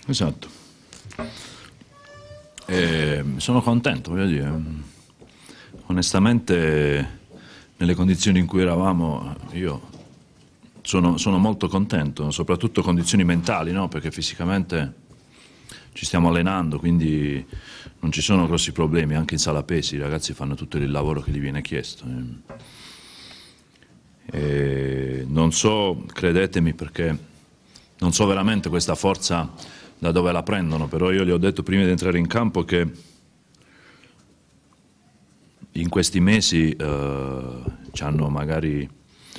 Esatto. Sono contento, voglio dire. Onestamente, nelle condizioni in cui eravamo, io sono molto contento, soprattutto condizioni mentali, no? Perché fisicamente ci stiamo allenando, quindi non ci sono grossi problemi, anche in sala pesi i ragazzi fanno tutto il lavoro che gli viene chiesto. Non so, credetemi, perché non so veramente questa forza da dove la prendono, però io gli ho detto prima di entrare in campo che in questi mesi ci hanno magari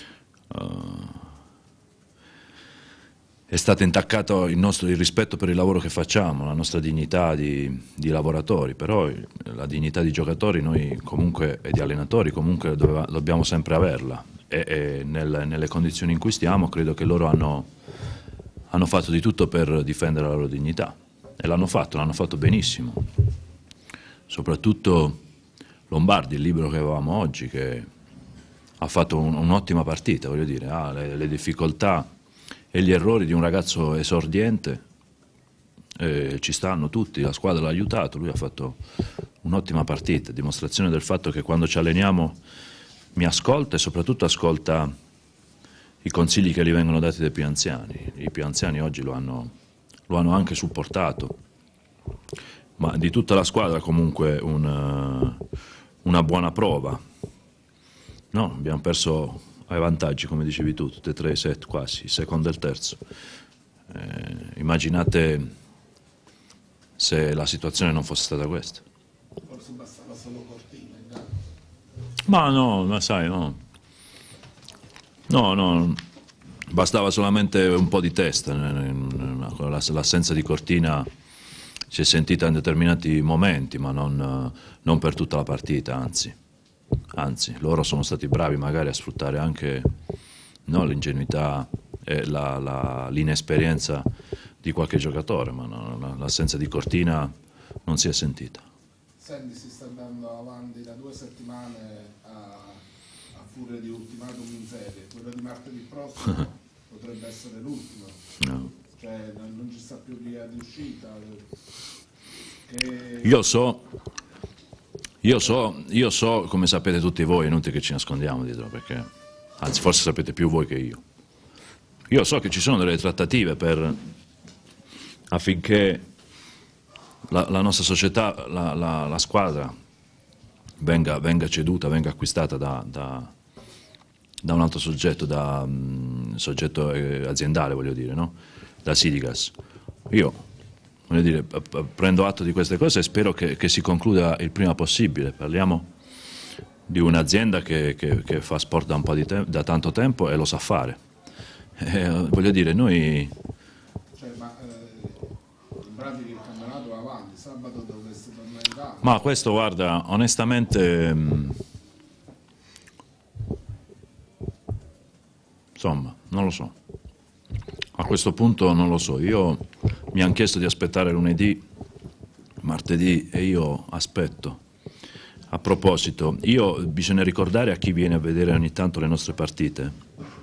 è stato intaccato il rispetto per il lavoro che facciamo, la nostra dignità di lavoratori, però la dignità di giocatori noi comunque, e di allenatori comunque dobbiamo sempre averla, e nelle condizioni in cui stiamo credo che loro hanno fatto di tutto per difendere la loro dignità, e l'hanno fatto benissimo, soprattutto Lombardi, il libero che avevamo oggi, che ha fatto un'ottima partita, voglio dire, ha le difficoltà e gli errori di un ragazzo esordiente, ci stanno tutti, la squadra l'ha aiutato, lui ha fatto un'ottima partita, dimostrazione del fatto che quando ci alleniamo mi ascolta e soprattutto ascolta i consigli che gli vengono dati dai più anziani. I più anziani oggi lo hanno anche supportato, ma di tutta la squadra comunque una buona prova. No, abbiamo perso ai vantaggi, come dicevi tu, tutte e tre i set quasi, il secondo e il terzo. Immaginate se la situazione non fosse stata questa. Forse bastava solo Cortina. Ma no, ma sai, no. No, bastava solamente un po' di testa. L'assenza di Cortina si è sentita in determinati momenti, ma non per tutta la partita, anzi, loro sono stati bravi magari a sfruttare anche, no, l'ingenuità e l'inesperienza di qualche giocatore, ma l'assenza di Cortina non si è sentita. Sandy si sta andando avanti da 2 settimane a furia di ultimatum in serie, quello di martedì prossimo potrebbe essere l'ultimo, No. cioè non ci sta più via di uscita. Io so, come sapete tutti voi, è inutile che ci nascondiamo dietro, perché, anzi forse sapete più voi che io. Io so che ci sono delle trattative affinché la nostra società, la squadra, venga ceduta, venga acquistata da un altro soggetto, soggetto aziendale, voglio dire, no? Da Sidigas. Io, voglio dire, prendo atto di queste cose e spero che si concluda il prima possibile. Parliamo di un'azienda che fa sport da tanto tempo e lo sa fare. Voglio dire, noi... Cioè, ma in pratica il campionato va avanti, sabato dovreste tornare in campo. Ma questo, guarda, onestamente, insomma, non lo so. A questo punto non lo so. Mi hanno chiesto di aspettare lunedì, martedì, e io aspetto. A proposito, bisogna ricordare a chi viene a vedere ogni tanto le nostre partite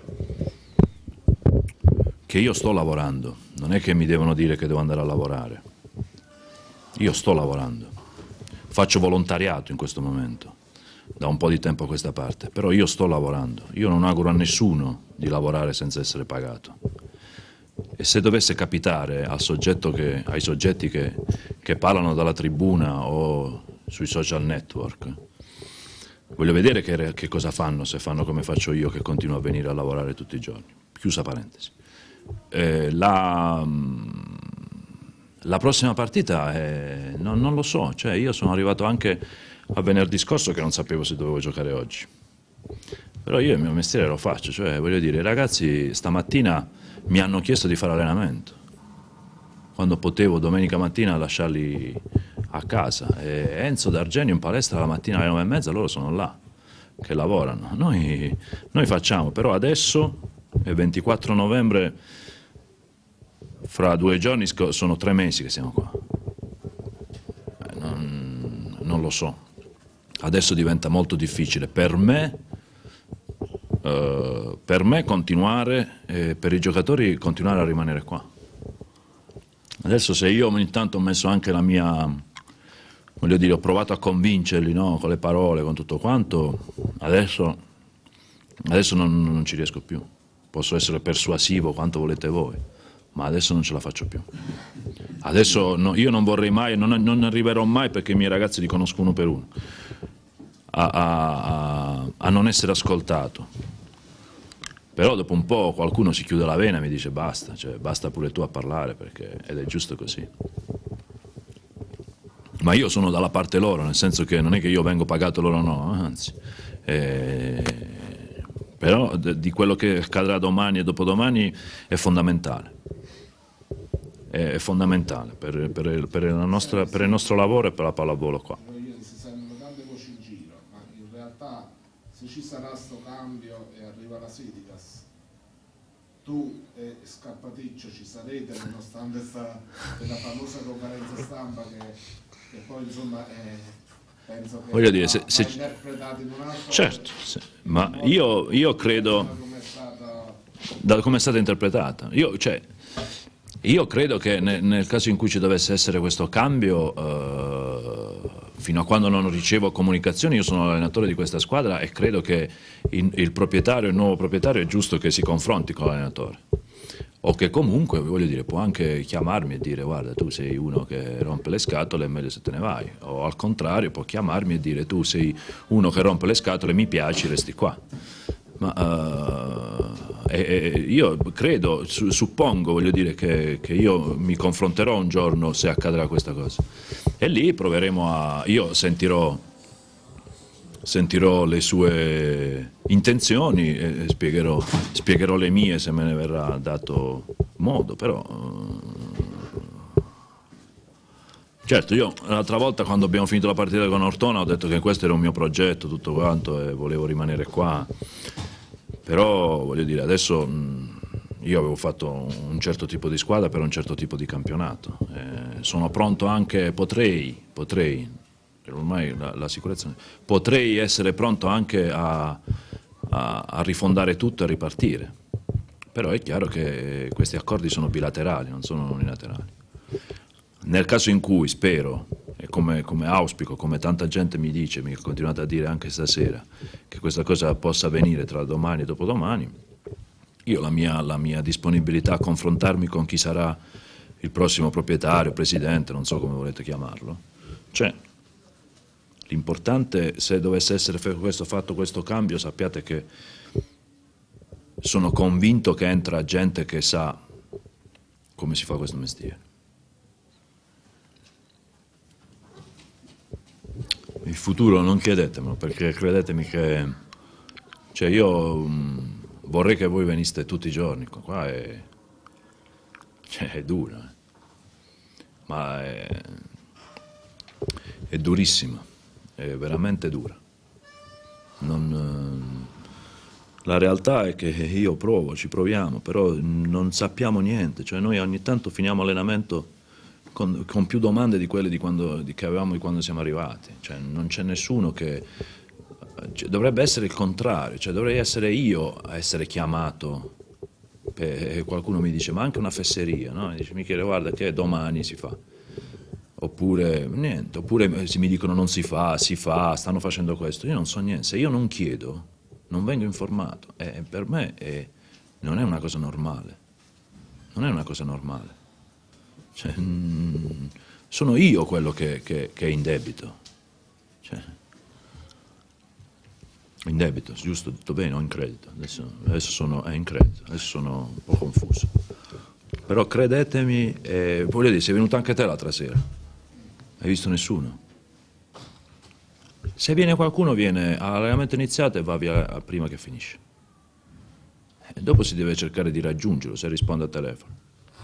che io sto lavorando, non è che mi devono dire che devo andare a lavorare. Io sto lavorando, faccio volontariato in questo momento, da un po' di tempo a questa parte, però io sto lavorando, io non auguro a nessuno di lavorare senza essere pagato. E se dovesse capitare ai soggetti che parlano dalla tribuna o sui social network, voglio vedere che cosa fanno, se fanno come faccio io, che continuo a venire a lavorare tutti i giorni. Chiusa parentesi. La prossima partita non lo so, cioè io sono arrivato anche a venerdì scorso che non sapevo se dovevo giocare oggi, però io il mio mestiere lo faccio, cioè voglio dire, i ragazzi stamattina mi hanno chiesto di fare allenamento, quando potevo domenica mattina lasciarli a casa, e Enzo D'Argenio in palestra la mattina alle 9:30, loro sono là che lavorano, noi facciamo, però adesso è 24 novembre, fra 2 giorni sono 3 mesi che siamo qua, non lo so, adesso diventa molto difficile per me continuare, per i giocatori continuare a rimanere qua. Adesso se io ogni tanto ho messo anche la mia, voglio dire, ho provato a convincerli, no? Con le parole, con tutto quanto, adesso non ci riesco più. Posso essere persuasivo quanto volete voi, ma adesso non ce la faccio più. Adesso io non vorrei mai, non arriverò mai, perché i miei ragazzi li conosco uno per uno, a non essere ascoltato. Però dopo un po' qualcuno si chiude la vena e mi dice basta, cioè basta pure tu a parlare, ed è giusto così. Ma io sono dalla parte loro, nel senso che non è che io vengo pagato, loro no, anzi. Però di quello che accadrà domani e dopodomani è fondamentale. È fondamentale per il nostro lavoro e per la pallavolo qua. Si sentono tante voci in giro, ma in realtà se ci sarà sto cambio e arriva la Siditas, tu e Scappaticcio ci sarete, nonostante quella famosa conferenza stampa che poi insomma penso che voglio dire, va interpretato in un altro. Certo, ma io credo da come è stata interpretata. Io credo che nel caso in cui ci dovesse essere questo cambio, fino a quando non ricevo comunicazioni, io sono l'allenatore di questa squadra e credo che il proprietario, il nuovo proprietario, è giusto che si confronti con l'allenatore. O che comunque, voglio dire, può anche chiamarmi e dire guarda, tu sei uno che rompe le scatole, è meglio se te ne vai. O al contrario, può chiamarmi e dire tu sei uno che rompe le scatole, mi piaci, resti qua. Ma io credo, suppongo, voglio dire, che io mi confronterò un giorno se accadrà questa cosa. E lì proveremo io sentirò le sue intenzioni e spiegherò le mie se me ne verrà dato modo, però certo, io l'altra volta quando abbiamo finito la partita con Ortona ho detto che questo era un mio progetto, tutto quanto, e volevo rimanere qua, però voglio dire, adesso io avevo fatto un certo tipo di squadra per un certo tipo di campionato, sono pronto anche, potrei, ormai la sicurezza, potrei essere pronto anche a rifondare tutto e ripartire, però è chiaro che questi accordi sono bilaterali, non sono unilaterali. Nel caso in cui spero, e come auspico, come tanta gente mi dice, mi ha continuato a dire anche stasera, che questa cosa possa avvenire tra domani e dopodomani, io la mia disponibilità a confrontarmi con chi sarà il prossimo proprietario, presidente, non so come volete chiamarlo, c'è. L'importante, se dovesse essere fatto questo cambio, sappiate che sono convinto che entra gente che sa come si fa questo mestiere. Il futuro non chiedetemelo, perché credetemi che io vorrei che voi veniste tutti i giorni, qua è dura, ma è durissima, è veramente dura. La realtà è che io ci proviamo, però non sappiamo niente, cioè noi ogni tanto finiamo allenamento con più domande di quelle che avevamo di quando siamo arrivati, cioè non c'è nessuno dovrebbe essere il contrario, cioè dovrei essere io a essere chiamato, e qualcuno mi dice ma anche una fesseria, no? Mi dice Michele guarda che domani si fa, oppure niente, oppure se mi dicono non si fa, stanno facendo questo, io non so niente, se io non chiedo non vengo informato, e per me non è una cosa normale, non è una cosa normale. Cioè, sono io quello che è in debito, cioè, in debito, giusto, tutto bene, o in credito, adesso sono in credito, adesso sono un po' confuso, però credetemi, voglio dire, sei venuto anche te l'altra sera, hai visto nessuno? Se viene qualcuno viene all'allenamento iniziato e va via prima che finisce, e dopo si deve cercare di raggiungerlo se risponde al telefono.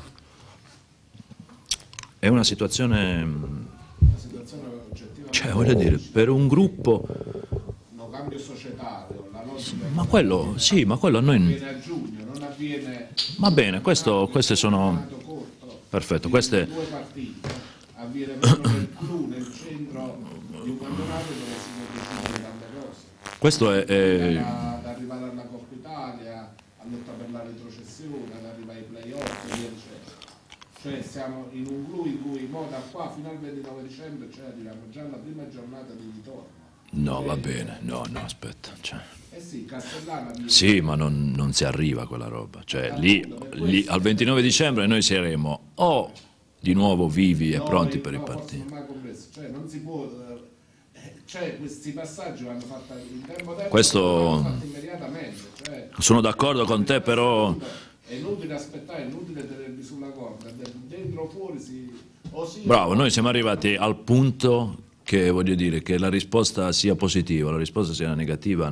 È una situazione oggettiva, cioè voglio dire, per un gruppo, un cambio societario, la logica, ma quello sì, ma quello a noi avviene a giugno, non avviene, va bene, queste sono corto, perfetto, queste due partite, avviene proprio nel clou, nel centro di un campionato dove si devono decidere tante cose, questo è ad arrivare alla Coppa Italia, a lotta per la retrocessione, ad arrivare ai playoff e via dicendo. Cioè Cioè siamo in un clou in cui da qua fino al 29 dicembre arriviamo già alla prima giornata di ritorno. No, va bene, no, aspetta. Cioè. Eh sì, Castellana... Sì, ma non si arriva a quella roba. Cioè, lì al 29 dicembre noi saremo o di nuovo vivi e pronti per ripartire. Cioè, non si può... Cioè, questi passaggi vanno fatti in tempo Questo... fatti immediatamente. Cioè, sono d'accordo con te, però... È inutile aspettare, è inutile tenerli sulla corda. Dentro o fuori Bravo, noi siamo arrivati al punto... che voglio dire che la risposta sia positiva, la risposta sia negativa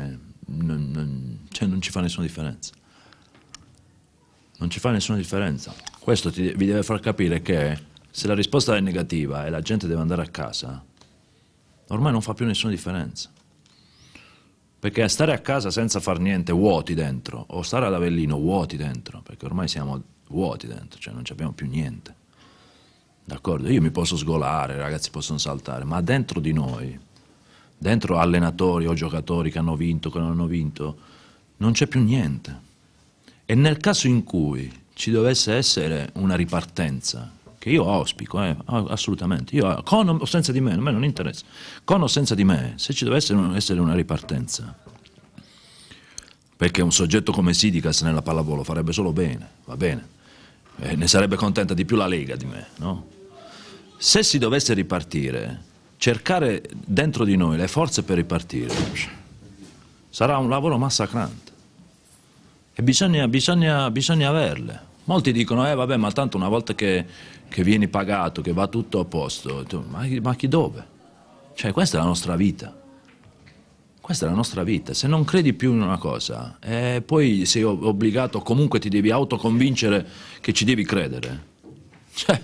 cioè non ci fa nessuna differenza. Non ci fa nessuna differenza. Questo vi deve far capire che se la risposta è negativa e la gente deve andare a casa, ormai non fa più nessuna differenza. Perché stare a casa senza far niente, vuoti dentro, o stare ad Avellino vuoti dentro, perché ormai siamo vuoti dentro, cioè non abbiamo più niente. D'accordo? Io mi posso sgolare, i ragazzi possono saltare, ma dentro di noi, dentro allenatori o giocatori che hanno vinto, che non hanno vinto, non c'è più niente. E nel caso in cui ci dovesse essere una ripartenza, che io auspico, assolutamente, io con o senza di me, a me non interessa, con o senza di me, se ci dovesse essere una ripartenza, perché un soggetto come Sidicas nella pallavolo farebbe solo bene, va bene. Ne sarebbe contenta di più la Lega di me, no? Se si dovesse ripartire, cercare dentro di noi le forze per ripartire sarà un lavoro massacrante e bisogna averle. Molti dicono, vabbè, ma tanto una volta che vieni pagato, che va tutto a posto, ma chi dove? Cioè, questa è la nostra vita. Questa è la nostra vita. Se non credi più in una cosa, poi sei obbligato, comunque ti devi autoconvincere che ci devi credere. Cioè,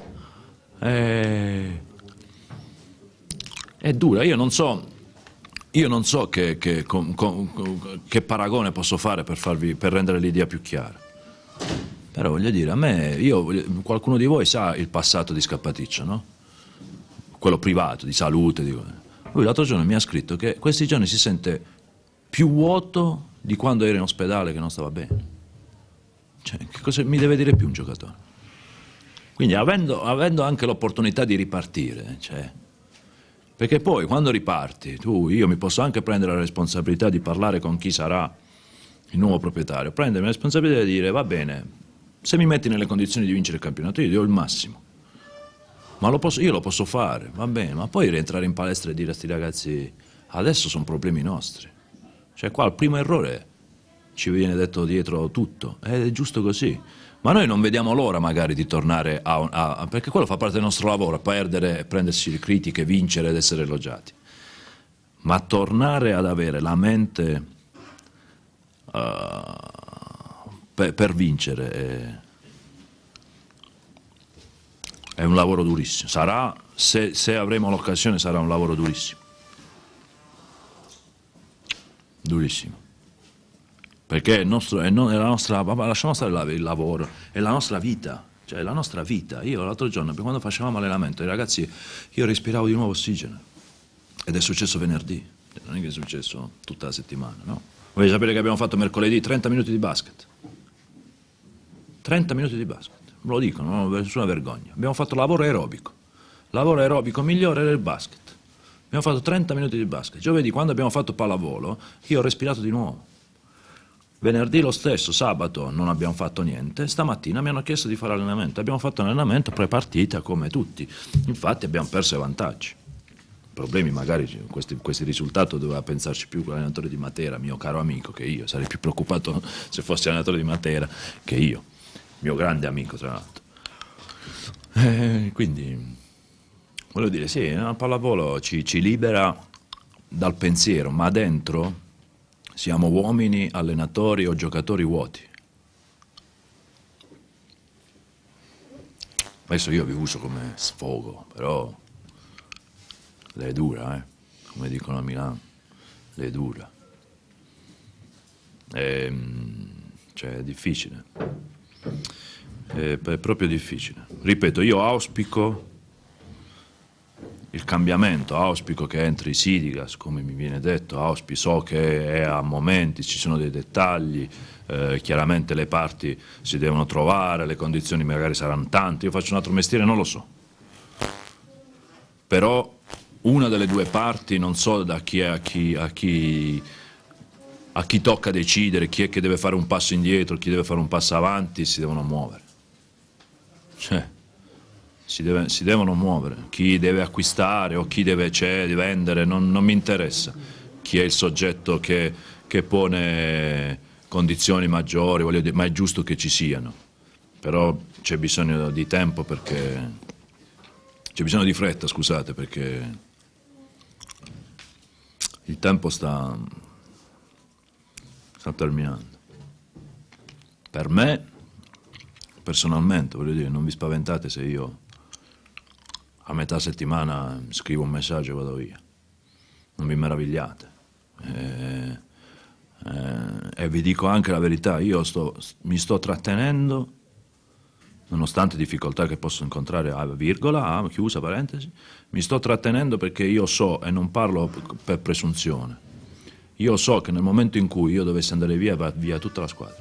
è dura. Io non so che paragone posso fare per rendere l'idea più chiara. Però voglio dire, qualcuno di voi sa il passato di Scappaticcio, no? Quello privato, di salute, lui l'altro giorno mi ha scritto che questi giorni si sente più vuoto di quando era in ospedale che non stava bene. Cioè, che cosa mi deve dire più un giocatore? Quindi avendo anche l'opportunità di ripartire, cioè, perché poi quando riparti, io mi posso anche prendere la responsabilità di parlare con chi sarà il nuovo proprietario, prendermi la responsabilità di dire, va bene, se mi metti nelle condizioni di vincere il campionato io do il massimo. Ma io lo posso fare, va bene, ma poi rientrare in palestra e dire a questi ragazzi adesso sono problemi nostri. Cioè qua il primo errore ci viene detto dietro tutto, è giusto così. Ma noi non vediamo l'ora magari di tornare perché quello fa parte del nostro lavoro, perdere, prendersi le critiche, vincere ed essere elogiati. Ma tornare ad avere la mente per vincere è un lavoro durissimo, se avremo l'occasione sarà un lavoro durissimo, durissimo, perché è la nostra, lasciamo stare il lavoro, è la nostra vita, cioè la nostra vita. Io l'altro giorno, quando facevamo allenamento, i ragazzi, io respiravo di nuovo ossigeno, ed è successo venerdì, non è che è successo tutta la settimana, no? Volete sapere che abbiamo fatto mercoledì 30 minuti di basket, 30 minuti di basket. Ve lo dico, non ho nessuna vergogna. Abbiamo fatto lavoro aerobico migliore era il basket. Abbiamo fatto 30 minuti di basket. Giovedì, quando abbiamo fatto pallavolo, io ho respirato di nuovo. Venerdì lo stesso, sabato non abbiamo fatto niente, stamattina mi hanno chiesto di fare allenamento. Abbiamo fatto allenamento pre-partita come tutti, infatti abbiamo perso i vantaggi. Problemi magari, questi risultati doveva pensarci più l'allenatore di Matera, mio caro amico, che io. Sarei più preoccupato se fossi allenatore di Matera che io. Mio grande amico tra l'altro. Quindi voglio dire, sì, la pallavolo ci libera dal pensiero, ma dentro siamo uomini, allenatori o giocatori vuoti. Adesso io vi uso come sfogo, però le è dura, come dicono a Milano, le è dura. Cioè è difficile. È proprio difficile. Ripeto, io auspico il cambiamento, auspico che entri Sidigas, come mi viene detto, so che è a momenti, ci sono dei dettagli, chiaramente le parti si devono trovare, le condizioni magari saranno tante, io faccio un altro mestiere, non lo so. Però una delle due parti, non so da chi è a chi tocca decidere, chi è che deve fare un passo indietro, chi deve fare un passo avanti, si devono muovere. Cioè, si devono muovere. Chi deve acquistare o chi deve vendere, non mi interessa. Chi è il soggetto che pone condizioni maggiori, voglio dire, ma è giusto che ci siano. Però c'è bisogno di tempo perché... C'è bisogno di fretta, scusate, perché il tempo sta terminando. Per me, personalmente, voglio dire, non vi spaventate se io a metà settimana scrivo un messaggio e vado via. Non vi meravigliate. E vi dico anche la verità, io mi sto trattenendo, nonostante difficoltà che posso incontrare, virgola, chiusa parentesi, mi sto trattenendo perché io so, e non parlo per presunzione, io so che nel momento in cui io dovessi andare via, va via tutta la squadra.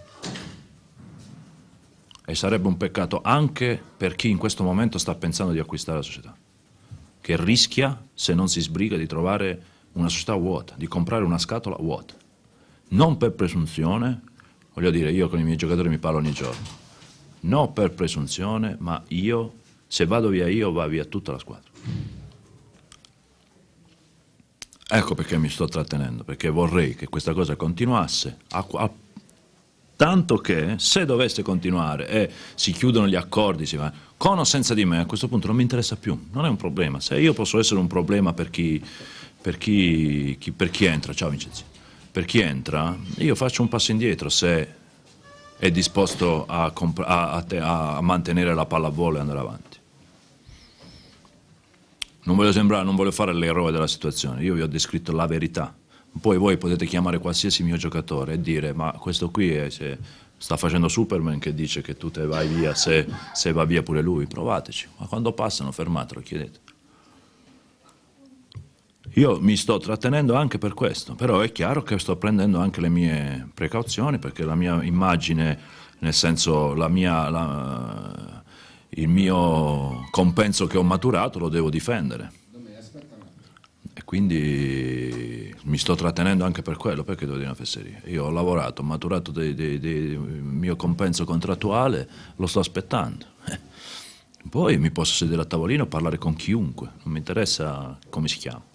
E sarebbe un peccato anche per chi in questo momento sta pensando di acquistare la società, che rischia, se non si sbriga, di trovare una società vuota, di comprare una scatola vuota. Non per presunzione, voglio dire, io con i miei giocatori mi parlo ogni giorno, non per presunzione, ma io, se vado via io, va via tutta la squadra. Ecco perché mi sto trattenendo, perché vorrei che questa cosa continuasse, tanto che se dovesse continuare e si chiudono gli accordi, con o senza di me, a questo punto non mi interessa più, non è un problema. Se io posso essere un problema per chi entra, ciao Vincenzo, per chi entra, io faccio un passo indietro se è disposto a mantenere la pallavolo e andare avanti. Non voglio fare l'eroe della situazione, io vi ho descritto la verità. Poi voi potete chiamare qualsiasi mio giocatore e dire ma questo qui sta facendo Superman che dice che tu te vai via se va via pure lui, provateci, ma quando passano fermatelo, chiedete. Io mi sto trattenendo anche per questo, però è chiaro che sto prendendo anche le mie precauzioni perché la mia immagine, nel senso il mio compenso che ho maturato lo devo difendere. E quindi mi sto trattenendo anche per quello, perché devo dire una fesseria. Io ho lavorato, ho maturato il mio compenso contrattuale, lo sto aspettando. Poi mi posso sedere a tavolino e parlare con chiunque, non mi interessa come si chiama.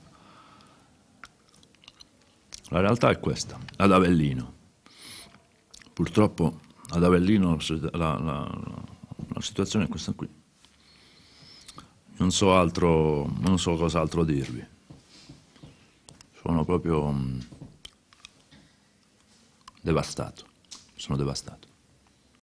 La realtà è questa, ad Avellino. Purtroppo ad Avellino la situazione è questa qui. Non so cos'altro dirvi. Sono proprio devastato, sono devastato.